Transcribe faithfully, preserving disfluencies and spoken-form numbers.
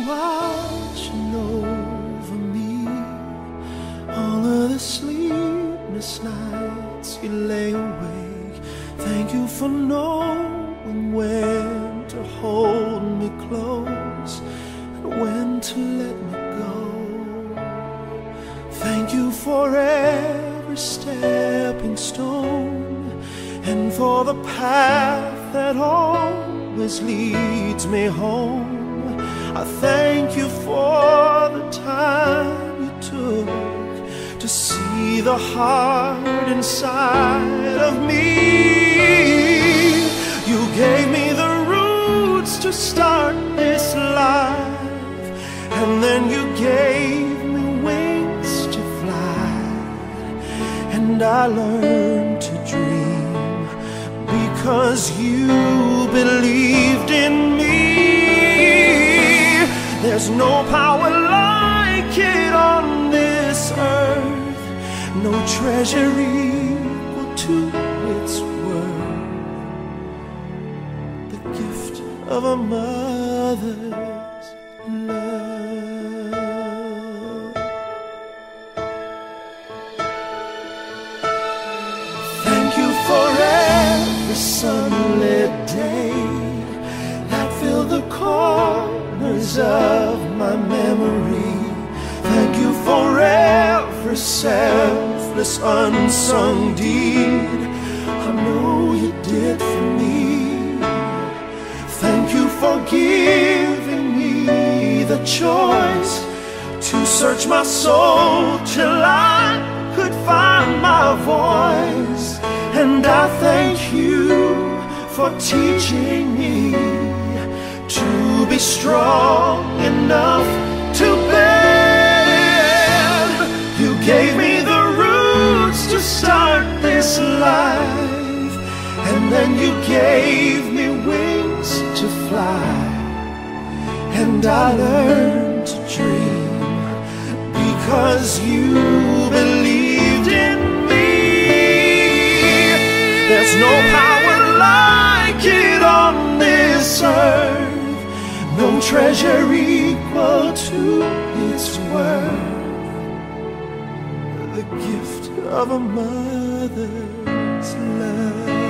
watching over me. All of the sleepless nights you lay awake. Thank you for knowing when to hold me close and when to let me go. Thank you for every stepping stone and for the path that always leads me home. I thank you for the time you took to see the heart inside of me. You gave me the roots to start this life, and then you gave me wings to fly, and I learned to dream because you believed in me. There's no power like it on this earth, no treasure equal to its worth. The gift of a mother's love. Thank you for every sunlit day that filled the corners of my memory. Thank you for every selfless unsung deed I know you did for me. Thank you for giving me the choice to search my soul till I could find my voice. And I thank you for teaching me to be strong enough to bend. You gave me the roots to start this life, and then you gave me wings to fly, and I learned to dream because you believed in me. There's no power like it on this earth, no treasure equal to its worth. The gift of a mother's love.